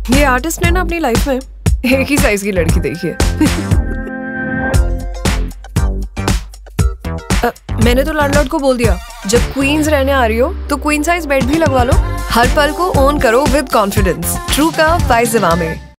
ये आर्टिस्ट ने ना अपनी लाइफ में एक ही साइज की लड़की देखी है। मैंने तो लैंडलॉर्ड को बोल दिया, जब क्वींस रहने आ रही हो तो क्वीन साइज बेड भी लगवा लो। हर पल को ओन करो विद कॉन्फिडेंस। ट्रू का बाय ज़िवामे।